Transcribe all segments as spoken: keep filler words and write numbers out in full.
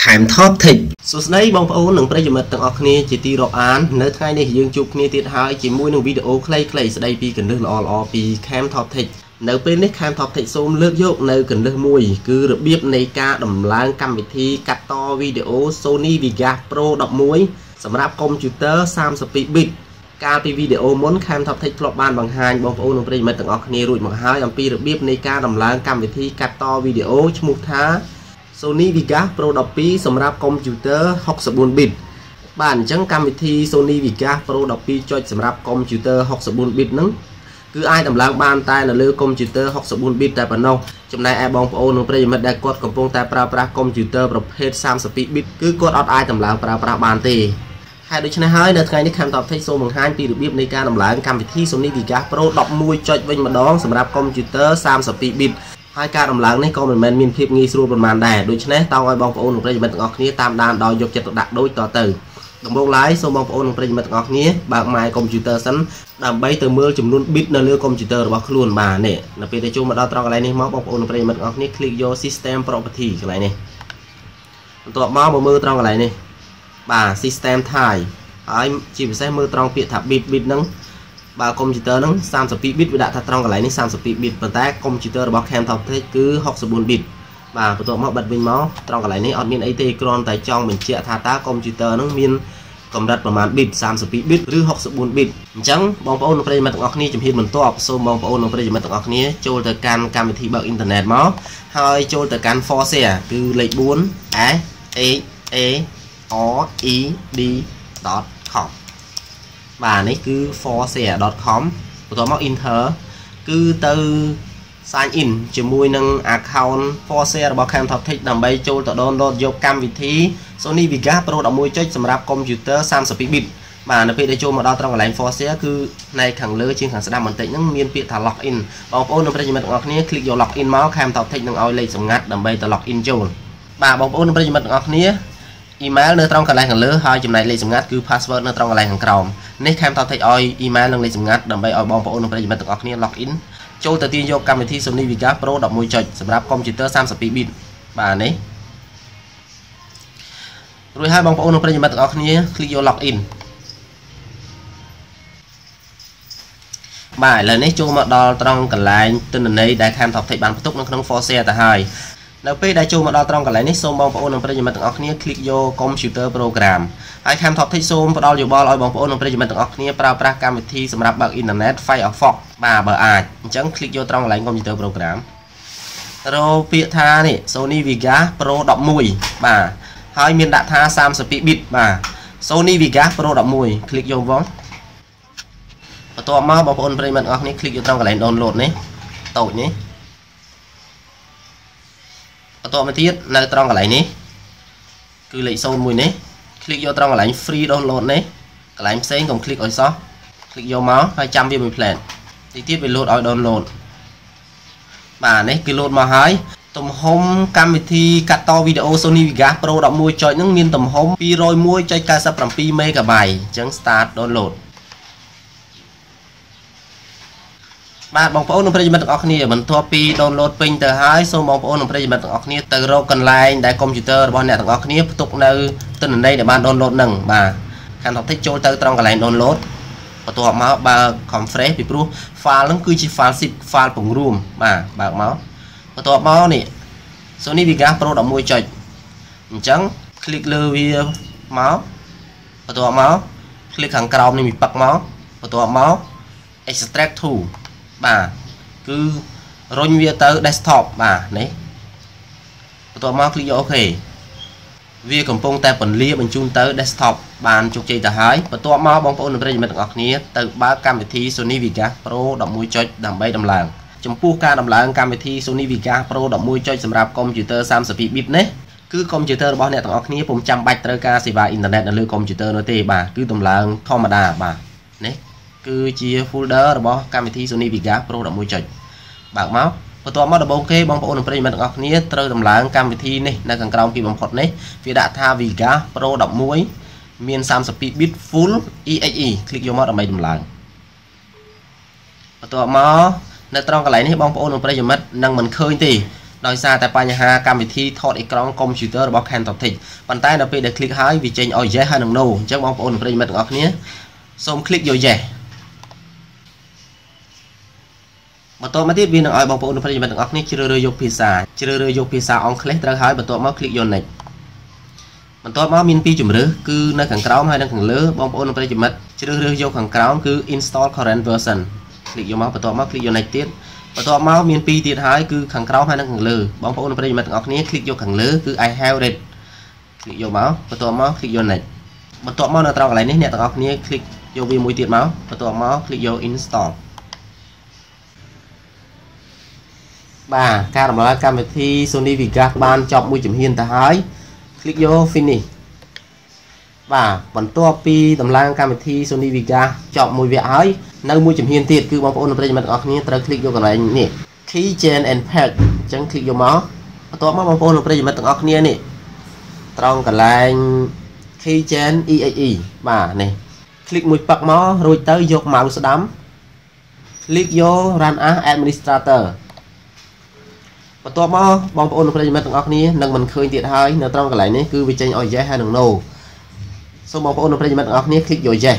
Cam Top Tech សួស្តីបងប្អូននិងប្រិយមិត្តទាំងអស់គ្នាជាទីរាប់អាននៅថ្ងៃនេះយើងជួបគ្នាទៀតហើយជាមួយនឹងវីដេអូខ្លីៗស្ដីពីគន្លឹះល្អៗពី Cam Top Tech នៅពេលនេះ Cam Top Tech សូមលើកយកនៅគន្លឹះមួយគឺរបៀបនៃការដំឡើងកម្មវិធីកាត់តវីដេអូ Sony Vegas Pro ដប់មួយ សម្រាប់កុំព្យូទ័រ សាមសិបពីរ bit កាលពីវីដេអូមុន Cam Top Tech ធ្លាប់បានបង្ហាញបងប្អូននិងប្រិយមិត្តទាំងអស់គ្នារួចមកហើយអំពីរបៀបនៃការដំឡើងកម្មវិធីកាត់តវីដេអូឈ្មោះថា Sony Vegas Pro ដប់ពីរ សម្រាប់កុំព្យូទ័រ ហុកសិបបួន bit បាទអញ្ចឹងកម្មវិធី Sony Vegas Pro ដប់ពីរ ចុចសម្រាប់កុំព្យូទ័រ ហុកសិបបួន bit ហ្នឹងគឺអាចដំឡើងបានតែនៅលើកុំព្យូទ័រ ហុកសិបបួន bit តែប៉ុណ្ណោះចំណែកឯបងប្អូននិងប្រិយមិត្តដែលគាត់កំពុងតែប្រើប្រាស់កុំព្យូទ័រប្រភេទ សាមសិបពីរ bit គឺគាត់អត់អាចដំឡើងប្រើប្រាស់បានទេហើយដូច្នេះហើយនៅថ្ងៃនេះ Cam Top Tech សូមបង្ហាញពីរបៀបនៃការដំឡើងកម្មវិធី Sony Vegas Pro ដប់មួយ ចុចវិញម្ដងសម្រាប់កុំព្យូទ័រ សាមសិបពីរ bit ហើយការដំឡើងនេះក៏មិនមែនមានភាពងាយស្រួលប៉ុន្មានដែរដូច្នេះតោងឲ្យបងប្អូននិងប្រិយមិត្តទាំងអស់គ្នាតាមដានដោយយកចិត្តទុកដាក់ដូចតទៅដំបូងឡើយសូមបងប្អូននិងប្រិយមិត្តទាំងអស់គ្នាបើក My Computer សិនដើម្បីទៅមើលចំនួន bit នៅលើកុំព្យូទ័ររបស់ខ្លួនបាទនេះនៅពេលដែលចូលមកដល់ត្រង់កន្លែងនេះមកបងប្អូននិងប្រិយមិត្តទាំងអស់គ្នា click យក System Property កន្លែងនេះបន្ទាប់មកមកមើលត្រង់កន្លែងនេះបាទ System Type ហើយជាពិសេសមើលត្រង់ពាក្យថា bit bit ហ្នឹងបើកុំព្យូទ័រហ្នឹង សាមសិបពីរ bit វាដាក់ថាត្រង់កន្លែងនេះ សាមសិបពីរ bit ប៉ុន្តែកុំព្យូទ័ររបស់ Cam Top Tech គឺ ហុកសិបបួន bit បាទបន្ទាប់មកបិទវិញមកត្រង់កន្លែងនេះអត់មានអីទេគ្រាន់តែចង់បញ្ជាក់ថាតើកុំព្យូទ័រហ្នឹងមានកម្រិតប្រមាណ bit សាមសិបពីរ bit ឬ ហុកសិបបួន bit អញ្ចឹងបងប្អូននិងប្រិយមិត្តទាំងអស់គ្នាជំហានបន្ទាប់សូមបងប្អូននិងប្រិយមិត្តទាំងអស់គ្នាចូលទៅកាន់កម្មវិធីបើកអ៊ីនធឺណិតមកហើយចូលទៅកាន់ Forshare គឺលេខបួន S A A R E D .com បាទនេះគឺ forshare .com បន្ទាប់មក enter គឺទៅ sign in ជាមួយនឹង account Forshare របស់ Cam Top Tech ដើម្បីចូលទៅ download យកកម្មវិធី Sony Vegas Pro ដប់មួយ ចុចសម្រាប់កុំព្យូទ័រ សាមសិបពីរ bit បាទនៅពេលដែលចូលមកដល់ត្រង់កន្លែង Forshare គឺផ្នែកខាងលើជាងខាងស្ដាំបន្តិចហ្នឹងមានពាក្យថា login បងប្អូននិងប្រិយមិត្តទាំងអស់គ្នា click យក login មក Cam Top Tech នឹងឲ្យលេខសម្ងាត់ដើម្បីទៅ login ចូលបាទបងប្អូននិងប្រិយមិត្តទាំងអស់គ្នា email នៅត្រង់កន្លែងខាងលើហើយចំណែកលេខសម្ងាត់គឺ password នៅត្រង់កន្លែងខាងក្រោមនេះ Cam Top Tech ឲ្យ email និងលេខសម្ងាត់ដើម្បីឲ្យបងប្អូននិងប្រិយមិត្តទាំងអស់គ្នា login ចូលទៅទាញយកកម្មវិធី Sony Vegas Pro ដប់មួយ ចុចសម្រាប់កុំព្យូទ័រ សាមសិបពីរ bit បាទនេះរួចហើយបងប្អូននិងប្រិយមិត្តទាំងអស់គ្នា click យក login បាទឥឡូវនេះចូលមកដល់ត្រង់កន្លែងទិន្នន័យដែល Cam Top Tech បានផ្ទុកនៅក្នុង Forshare ទៅហើយនៅពេលដែលចូលមកដល់ត្រង់កន្លែងនេះសូមបងប្អូននិងប្រិយមិត្តទាំងអស់គ្នា click យក Computer Program ហើយ Cam Top Tech សូមផ្ដល់យោបល់ឲ្យបងប្អូននិងប្រិយមិត្តទាំងអស់គ្នាប្រើប្រាស់កម្មវិធីសម្រាប់បើកអ៊ីនធឺណិត Firefox បាទបើអាចអញ្ចឹង click យកត្រង់កន្លែង Computer Program រកពាក្យថានេះ Sony Vegas Pro ដប់មួយ បាទហើយមានដាក់ថា សាមសិបពីរ bit បាទ Sony Vegas Pro ដប់មួយ click យកបងបន្ទាប់មកបងប្អូនប្រិយមិត្តទាំងអស់គ្នា click យកត្រង់កន្លែង Download នេះតូចនេះបន្ទាប់មកទៀតនៅត្រង់កន្លែងនេះគឺលេខศูนย์មួយនេះ click យកត្រង់កន្លែង free download នេះកន្លែងផ្សេងកុំ click ឲ្យសោះ click យកមកហើយចាំវាមួយផ្លែតទីទៀតវា load ឲ្យ download បាទនេះគឺ load មកហើយទំហំកម្មវិធីកាត់តវីដេអូ Sony Vegas Pro ដប់មួយ ចុចហ្នឹងមានទំហំ ពីរយមួយ ចុច កៅសិបប្រាំពីរ megabyte អញ្ចឹង start download បាទបងប្អូននិងប្រិយមិត្តទាំងអស់គ្នាបន្ទាប់ពី download ពេញទៅហើយសូមបងប្អូននិងប្រិយមិត្តទាំងអស់គ្នាទៅរកកន្លែងដែលកុំព្យូទ័ររបស់អ្នកទាំងអស់គ្នាផ្ទុកនៅទិន្នន័យដែលបាន download ហ្នឹងបាទ Cam Top Tech ចូលទៅត្រង់កន្លែង download បន្ទាប់មកបើក compress ពីព្រោះ file ហ្នឹងគឺជា file zip file ពង្រួមបាទបើកមកបន្ទាប់មកនេះ Sony Vegas Pro ដប់មួយ ចុចអញ្ចឹង click លើវាមកបន្ទាប់មក click ខាងក្រោមនេះមានប៉ឹកមកបន្ទាប់មក extract to បាទគឺរុញវាទៅ desktop បាទនេះបន្ទាប់មក click យក OK វាកំពុងតែពន្លាបញ្ជូនទៅ desktop បានជោគជ័យទៅហើយបន្ទាប់មកបងប្អូននិងប្រិយមិត្តទាំងអស់គ្នាទៅបើកកម្មវិធី Sony Vegas Pro ដប់មួយ ចុចដើម្បីដំឡើងចំពោះការដំឡើងកម្មវិធី Sony Vegas Pro ដប់មួយ ចុចសម្រាប់កុំព្យូទ័រ សាមសិបពីរ bit នេះគឺកុំព្យូទ័ររបស់អ្នកទាំងអស់គ្នាពុំចាំបាច់ត្រូវការសេវាអ៊ីនធឺណិតនៅលើកុំព្យូទ័រនោះទេបាទគឺដំឡើងធម្មតាបាទនេះគឺជា folder របស់កម្មវិធី Sony Vegas Pro ដប់មួយ ចុចបើកមកបន្ទាប់មកដំបូងគេបងប្អូននិងប្រិយមិត្តទាំងអស់គ្នាត្រូវដំឡើងកម្មវិធីនេះនៅខាងក្រោមគេបំផុតនេះវាដាក់ថា Vegas Pro ដប់មួយ មាន សាមសិបពីរ bit full exe click យកមកដើម្បីដំឡើងបន្ទាប់មកនៅត្រង់កន្លែងនេះបងប្អូននិងប្រិយមិត្តនឹងមិនឃើញទេដោយសារតែបញ្ហាកម្មវិធីថតអេក្រង់កុំព្យូទ័ររបស់ Camtasia ប៉ុន្តែនៅពេលដែល click ហើយវាចេញឲ្យ yes ហើយនឹង no អញ្ចឹងបងប្អូនប្រិយមិត្តទាំងអស់គ្នាសូម click យក yes បន្តមកទៀតវានឹងឲ្យបងប្អូនប្រិយមិត្តទាំងអស់គ្នាជ្រើសរើសយកភាសាជ្រើសរើសយកភាសាអង់គ្លេសត្រូវហើយបន្ទាប់មក click យក next បន្ទាប់មកមានពីរជម្រើសគឺនៅខាងក្រោមហើយនៅខាងលើបងប្អូនប្រិយមិត្តជ្រើសរើសយកខាងក្រោមគឺ install current version click យកមកបន្ទាប់មក click យក next ទៀតបន្ទាប់មកមានពីរទៀតហើយគឺខាងក្រោមហើយនៅខាងលើបងប្អូនប្រិយមិត្តទាំងអស់គ្នា click យកខាងលើគឺ I have read click យកមកបន្ទាប់មក click យក next បន្ទាប់មកនៅត្រង់កន្លែងនេះអ្នកទាំងអស់គ្នា click យកវាមួយទៀតមកបន្ទាប់មក click យក install បាទការដំណើរកម្មវិធី Sony Vegas បានចប់មួយជំហានទៅហើយ click យក finish បាទបន្ទាប់ពីដំឡើងកម្មវិធី Sony Vegas ចប់មួយវគ្គហើយនៅមួយជំហានទៀតគឺបងប្អូនប្រិយមិត្តទាំងអស់គ្នាត្រូវ click យកកន្លែងនេះ keychain and pack អញ្ចឹង click យកមកបន្ទាប់មកបងប្អូនប្រិយមិត្តទាំងអស់គ្នានេះត្រង់កន្លែង keychain exe បាទនេះ click មួយប៉ឹកមករួចទៅយក mouse ស្ដាំ click យក run as administrator បន្ទាប់មកបងប្អូនប្រិយមិត្តទាំងអស់គ្នានឹងមិនឃើញទៀតហើយនៅត្រង់កន្លែងនេះគឺវាចេញឲ្យ yes ហើយនឹង no សូមបងប្អូនប្រិយមិត្តទាំងអស់គ្នា click យក yes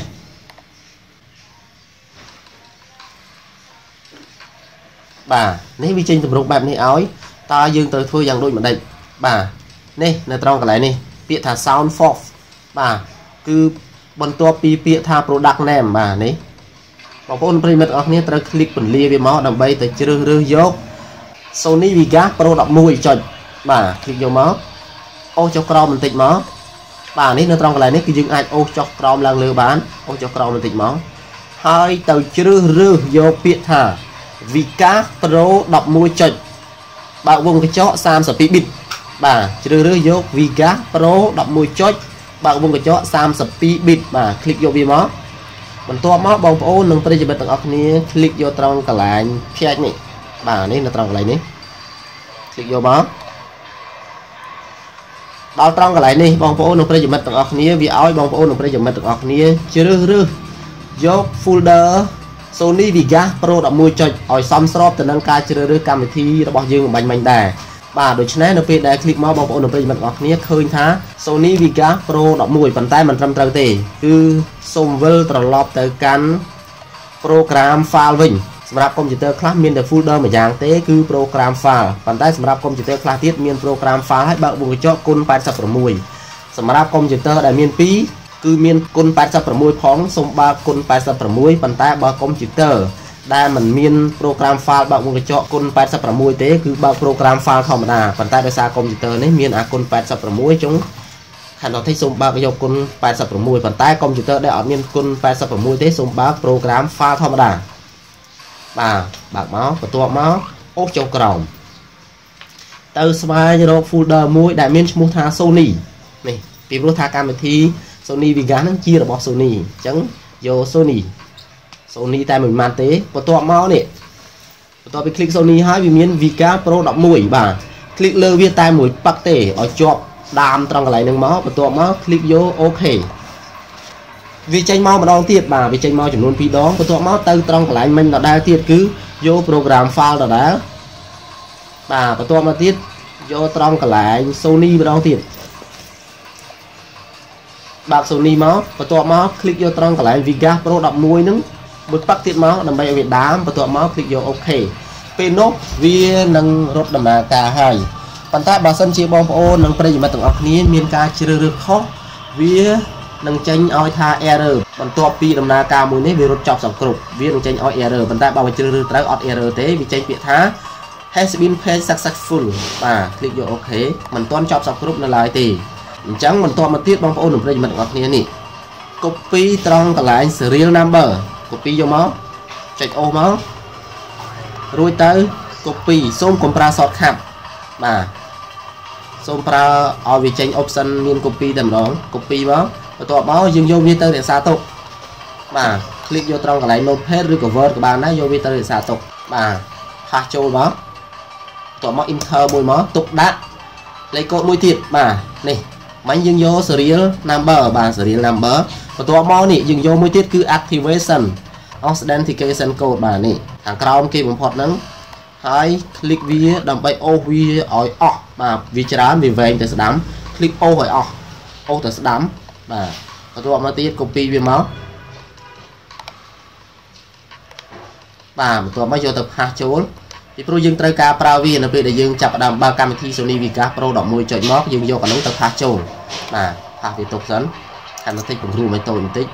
បាទនេះវាចេញទម្រង់បែបនេះឲ្យតើយើងត្រូវធ្វើយ៉ាងដូចម្ដេចបាទនេះនៅត្រង់កន្លែងនេះពាក្យថា sound fox បាទគឺបន្ទាប់ពីពាក្យថា product name បាទនេះបងប្អូនប្រិយមិត្តទាំងអស់គ្នាត្រូវ click ពន្លាវាមកដើម្បីទៅជ្រើសរើសយក Sony Vegas Pro ដប់មួយ ចុចបាទ click យកមកអូសចុះក្រោមបន្តិចមកបាទនេះនៅត្រង់កន្លែងនេះគឺយើងអាចអូសចុះក្រោមឡើងលើបានអូសចុះក្រោមបន្តិចមកហើយទៅជ្រើសរើសយកពាក្យថា Vegas Pro ដប់មួយ ចុចបើកវងកញ្ចក់ សាមសិបពីរ bit បាទជ្រើសរើសយក Vegas Pro ដប់មួយ ចុចបើកវងកញ្ចក់ សាមសិបពីរ bit បាទ click យកវាមកបន្ទាប់មកបងប្អូននិងប្រិយមិត្តទាំងអស់គ្នា click យកត្រង់កន្លែងភ្នែកនេះបាទនេះនៅត្រង់កន្លែងនេះ click យកមកដល់ត្រង់កន្លែងនេះបងប្អូននិងប្រិយមិត្តទាំងអស់គ្នាវាឲ្យបងប្អូននិងប្រិយមិត្តទាំងអស់គ្នាជ្រើសរើសយក folder Sony Vegas Pro ដប់មួយ ចុចឲ្យសមស្របទៅនឹងការជ្រើសរើសកម្មវិធីរបស់យើងបំបញ្ញមិញដែរបាទដូច្នេះនៅពេលដែល click មកបងប្អូននិងប្រិយមិត្តទាំងអស់គ្នាឃើញថា Sony Vegas Pro ដប់មួយ ប៉ុន្តែមិនត្រឹមត្រូវទេគឺសូមវិលត្រឡប់ទៅកាន់ program file វិញសម្រាប់កុំព្យូទ័រខ្លះមានតែ folder មួយយ៉ាងទេគឺ program file ប៉ុន្តែសម្រាប់កុំព្យូទ័រខ្លះទៀតមាន program file ហើយបើកវងកញ្ចក់គុណแปดสิบหกសម្រាប់កុំព្យូទ័រដែលមានពីរគឺមានគុណแปดสิบหกផងសូមបើកគុណแปดสิบหกប៉ុន្តែបើកុំព្យូទ័រដែលមិនមាន program file បើកវងកញ្ចក់គុណแปดสิบหกទេគឺបើក program file ធម្មតាប៉ុន្តែដោយសារកុំព្យូទ័រនេះមានអាគុណแปดสิบหกចុងCamtasiaសូមបើកយកគុណแปดสิบหกប៉ុន្តែកុំព្យូទ័រដែលអត់មានគុណแปดสิบหกទេសូមបើក program file ធម្មតាបាទបើកមកបន្ទាប់មកអូសចុះក្រោមទៅស្វែងរក folder មួយដែលមានឈ្មោះថា Sony នេះពីព្រោះថាកម្មវិធី Sony Vegas ហ្នឹងជារបស់ Sony អញ្ចឹងយក Sony Sony តែមិនមែនទេបន្ទាប់មកនេះបន្ទាប់ពី click Sony ហើយវាមាន Vegas Pro ដប់មួយ បាទ click លើវាតែមួយប៉ឹកទេឲ្យជាប់ដាមត្រង់កន្លែងហ្នឹងមកបន្ទាប់មក click យក OK វាចេញមកម្ដងទៀតបាទវាចេញមកចំនួនពីរដងបន្ទាប់មកទៅត្រង់កន្លែងមិញដដែលទៀតគឺយក program file ដដែលបាទបន្ទាប់មកទៀតយកត្រង់កន្លែង Sony ម្ដងទៀតបើក Sony មកបន្ទាប់មក click យកត្រង់កន្លែង Vegas Pro ដប់មួយ ហ្នឹងមួយប៉ាក់ទៀតមកដើម្បីឲ្យវាដាមបន្ទាប់មក click យក OK ពេលនោះវានឹងរត់ដំណើរការហើយប៉ុន្តែបើសិនជាបងប្អូននិងប្រិយមិត្តទាំងអស់គ្នាមានការជ្រើសរើសខុសវានឹងចេញឲ្យថា error បន្ទាប់ពីដំណើរការមួយនេះវារត់ចប់សង្គ្រប់វានឹងចេញឲ្យ error ប៉ុន្តែបើជ្រើសរើសត្រូវអត់ error ទេវាចេញពាក្យថា has been paid successful បាទ click យក OK មិនទាន់ចប់សង្គ្រប់នៅឡើយទេអញ្ចឹងបន្ទាប់មកទៀតបងប្អូននិងប្រិយមិត្តទាំងអស់គ្នានេះ copy ត្រង់កន្លែង serial number copy យកមកចុចអូសមករួចទៅ copy សូមកុំប្រើ shortcut បាទសូមប្រើឲ្យវាចេញ option មាន copy តែម្ដង copy មកបន្ទាប់មកយើងយកវាទៅរក្សាទុកបាទ click យកត្រង់កន្លែង notepad ឬក៏ word ក៏បានដែរយកវាទៅរក្សាទុកបាទផាសចូលមកបន្ទាប់មក enter មួយមកទុកដាក់លេខកូដមួយទៀតបាទនេះមិញយើងយក serial number បាទ serial number បន្ទាប់មកនេះយើងយកមួយទៀតគឺ activation authentication code បាទនេះខាងក្រោមគេបំផុតហ្នឹងហ hai click vía đầm bay ô vía ỏi ọ mà vì chán vì về từ đám click ô hỏi ọ ô từ đám mà và tôi mà tiếp copy về máu và tôi mới vô tập hai chỗ thì pro dương trai ca prao vi là để dương chập đầm ba cam thi Sony Vica Pro đỏ môi chọi móc dương vô cả nóng tập hai chỗ mà hai việc tục dẫn thành nó thích cùng ru mấy tôi một tí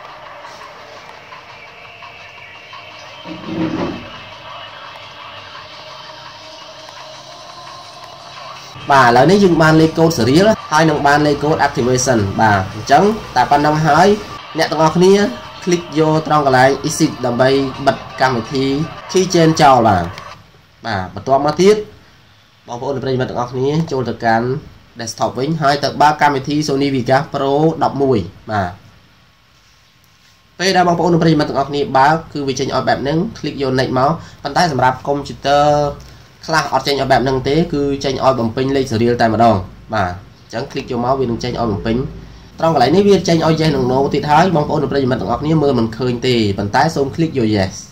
bà lấy nếu dùng ban lấy code serial hai nông ban lấy code activation bà trắng tại ban năm hai nè tao ngọc nia click vô trong cái này exit đầm bay bật cam thi khi trên chào là bà bật toa mà tiết bóng vô được đây mà tao ngọc nia cho thực can desktop với hai tập ba cam thi Sony Vica Pro đọc mùi bà bây giờ bóng vô được đây mà tao ngọc nia báo cứ vì trên ở bẹp nâng click vô nệm máu bàn tay sầm rạp computer class ở trên ở bẹp nâng tế cứ trên oi bằng pin lấy serial tại mà đòn mà chẳng click vô máu vì đừng trên oi bằng pin trong cái này nếu biết trên oi dây đừng nổ thì thái bóng phổ được đây mình tặng ọc nếu mưa mình khơi thì bàn tay xong click vô yes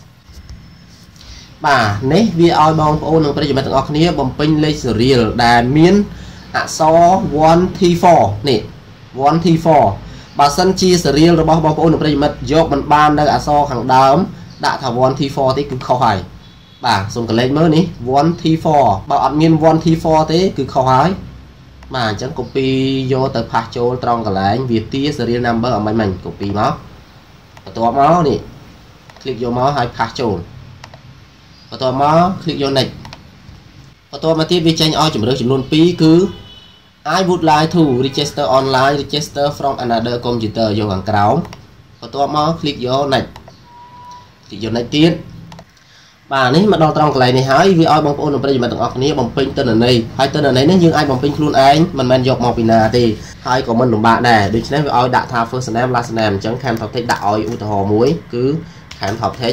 bà nếu vì oi bóng phổ được đây mình tặng ọc nếu bằng pin lấy serial đà miên ạ so one t four nè one t four bà sân chia serial rồi bóng phổ được đây mình dọc mình ban đây ạ so hàng đám đã thảo one t four thì cứ khó hài bà dùng cái lên mới ní one t four bảo admin one t four thế cứ khó hái mà chẳng copy vô từ pha chỗ trong cái lại việc tia serial number ở máy mình copy máu và tôi máu nè click vô máu hai pha chỗ và tôi máu click vô này và tôi mà tiếp vi tranh oi chụp được chụp luôn phí cứ I would like to register online register from another computer vô hàng cáo và tôi máu click vô này click vô này tiếp bà này mà đo trong cái này hỏi vì ai bóng ôn ở đây mà tặng ọc này bằng pin tên là này hai tên là này nếu như ai bằng pin luôn anh mình men dọc màu pina thì hai của mình đồng bạn này được nên với ai đã tha first name last name chẳng kèm thọc thích đạo oi ưu hồ muối cứ kèm thọc thích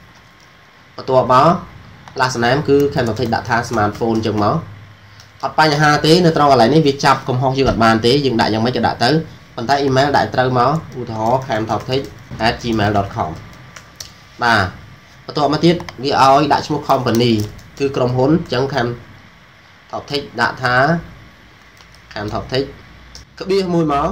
và tua báo last name cứ kèm thọc thích đã tha smartphone chừng máu học bài nhà ha tí nữa trong cái này việc chập cùng ho chưa gặp bàn tí dừng đại dòng mấy cho đã tới còn tay email đại trâu máu ưu hồ kèm thọc thích at gmail dot com bà và tôi mới tiết vì ai đã mua company cứ cầm hốn chẳng kèm thọc thích đã thá kèm thọc thích cứ bia mùi máu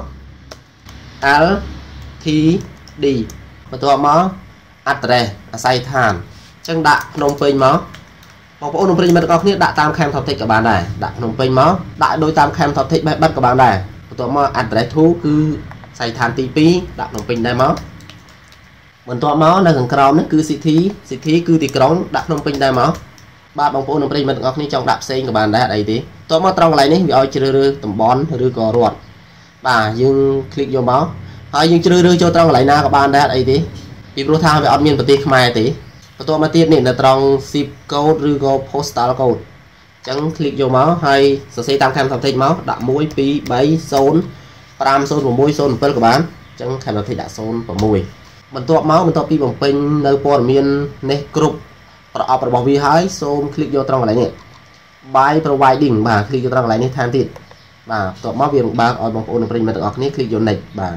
l t d và tôi máu address say than chẳng đã nông pin máu một bộ nông pin mà có đã tam kèm thọc thích các bạn này đã nông pin máu đã đôi tam kèm thọc thích bắt các bạn này tôi máu address thu cứ say than tp đã nông pin đây máu mình toa máu là gần cầu nó cứ xịt thí xịt thí cứ thì cống đặt nông pin đây máu ba bóng phố nông pin mình ngọc ní trong đạp xe của bạn đã đây tí toa máu trong lại ní vì oi chưa đưa tầm bón đưa cò ruột bà dương click vô máu hai dương chưa đưa cho trong lại na của bạn đã đây tí vì pro tham về admin bật tiết mai tí và toa máu tiết này là trong zip code đưa go postal code chẳng click vô máu hay sở xây tăng thêm thằng thích máu đặt mũi pi bảy zone pram zone của mũi zone của bạn chẳng thêm thằng thích đã zone của mũi mình tua máu mình tua pi bằng pin nơi po miền này group và ở bảo vi hái xôm click vô trong cái này buy providing bà click vô trong cái này tham tiền và tua máu viên ba ở bằng ôn pin mình ở này click vô này bà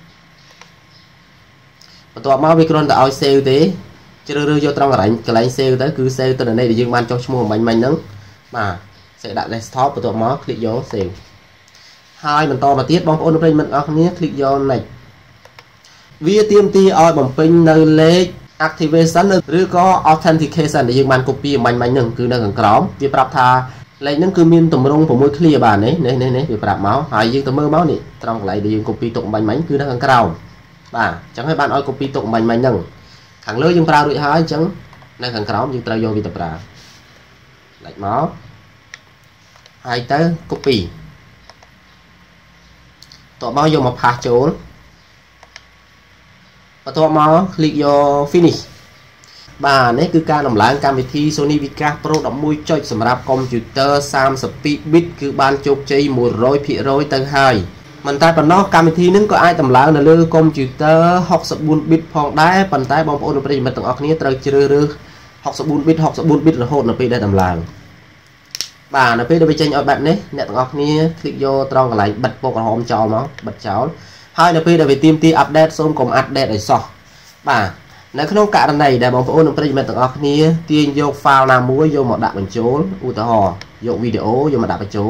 và tua máu vi con tạo sale thế chưa đưa vô trong cái này cái này sale tới cứ sale từ này để dương ban cho mua mạnh mạnh nắng mà sẽ đặt desktop của tua máu click vô sale hai mình to mà tiết bằng ôn pin mình ở này click vô này vì tiêm ti oi bằng pin nơi lệ activationឬក៏ authentication ដែលយើងបាន copy បាញ់បាញ់នឹងគឺនៅខាងក្រោមវាប្រាប់ថាលេខហ្នឹងគឺមានតម្រង៦ clear បាទនេះនេះនេះវាប្រាប់មកហើយយើងទៅមើលមកនេះត្រង់កន្លែងដែលយើង copy ទុកបាញ់បាញ់គឺនៅខាងក្រោមបាទអញ្ចឹងហើយបានឲ្យ copy ទុកបាញ់បាញ់ហ្នឹងខាងលើយើងប្រើរួចហើយអញ្ចឹងនៅខាងក្រោមយើងត្រូវយកវាទៅប្រើលេខមកហើយទៅ copy តោះមកយកមកផាសចូលvà tôi máu click vô finish bà này cứ ca làm lại cam vị Sony Vica Pro đóng mùi cho sầm rạp computer sam speed bit cứ ban chụp chơi một rối phía rối tầng hai mình tay phần nó cam vịนึงcó ai tầm lại là lư computer học sập buôn bit phong đá bàn tay bóng ôn bây giờ mình tầng học này trời chưa rư học sập buôn bit học sập buôn bit là hồn là bây đây tầm lại bà là bây giờ bây tranh ở bạn đấy nè tầng học này click vô trong cái lại bật bộ còn hôm cho nó bật cháu hai là bây giờ về team ti update xong cùng update để so bà ในขนมกะในได้บางคนประโยชน์ต่างๆนี้เตียงยกไฟล์นามัวโยมาดับบรรจุอุตหะยกวิดีโอโยมาดับบรรจุ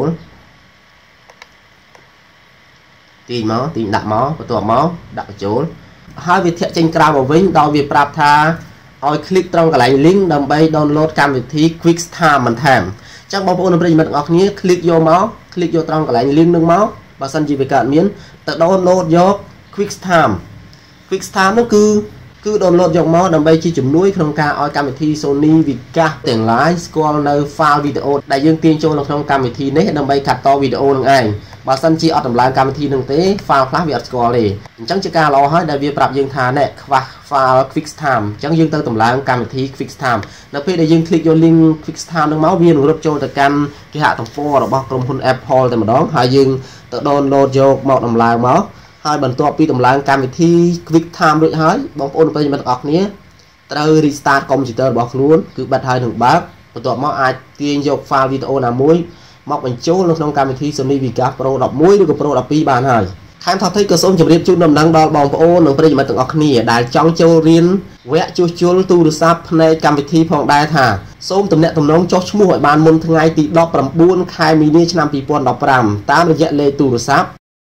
ตีม้อตีดับม้อประตูม้อดับบรรจุให้วิธีเจนกราวมาวิ่งดาววิปรับท่าเอาคลิกตรงกับไลน์ลิงก์ดำไปดาวน์โหลดการวิธี Quick Time มันแถมจากบางคนประโยชน์ต่างๆนี้คลิกโยม้อคลิกโยตรงกับไลน์ลิงก์หนึ่งม้อบาสันจีไปการเมียนแต่ดาวน์โหลดยก Quick Time Quick Time นั่นคือคือดาวน์โหลดยกม้อดำไปชี้จุดนุ้ยโครงการเอาการวิธี Sony Viga แต่งไลน์สกอลในไฟล์วิดีโอได้ยังเตียงโจลงโครงการวิธีนี้ดำไปขัดต่อวิดีโอหนึ่งไอบาสันจีเอาตำรางการวิธีหนึ่งเต้ไฟล์พลาสวิอัดสกอลเลยจังจะการรอให้ได้เวียปรับยังทานเนี่ยไฟล์ Quick Time จังยังเติมตำรางการวิธี Quick Time แล้วเพื่อได้ยังคลิกโยลิงก์ Quick Time หนึ่งม้อเวียนรถโจแต่การที่หาตำโฟร์บอกกรมคุณ Apple แต่มาดองหายังtự download vô một đồng lang máu hai bản tọa pi đồng lang cam vị thi Quick Time rồi hái bóng ôn bây giờ ọt nhé từ restart computer bọc luôn cứ bật hai đường bát bản tọa máu ai tiên dục file video nào muối mọc bản chỗ luôn trong cam vị thi Sony Viga Pro đọc muối được Pro đọc pi bàn hai khám thọ thấy cơ số chụp điệp chút đồng năng đo bóng ôn đường bây giờ tự ọt nhé đài trong châu riêng vẽ chu chu tu được sắp này cam vị thi phòng đai thả số tầm nẹt tầm nông cho mua hội bàn môn ngày thì đọc làm buôn khai mini năm pi pon đọc ram tám được dạy lê tu được sắp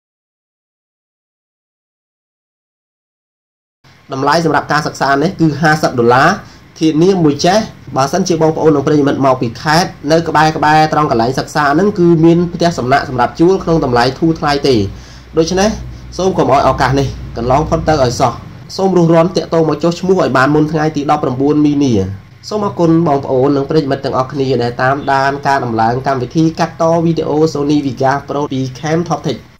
đầm láiสำหรับการศึกษาเนี่ยคือห้าสิบดอลลาร์ทีนี้มวยแจ๊บาสันเชียบองปอนลงประเด็นมันมองปีแคสในกระบายกระบายตรงกับไหลศึกษานั่นคือมีนพิธีสำนักสำหรับจู้ขนมตำไหลทูทลายตีโดยเฉพาะส้มกับออยออกการนี่กันร้องพอดเตอร์อ่อยสอส้มรูร้อนเตะโตมาโจชมูอ่อยบานมุนไงตีดอกประบุนมีนี่ส้มมาคนบองปอนลงประเด็นมันต่างออกนี่ในตามด้านการตำไหลการวิธีคัดต่อวิดีโอ Sony Viga Pro ปีแคมท็อปเทค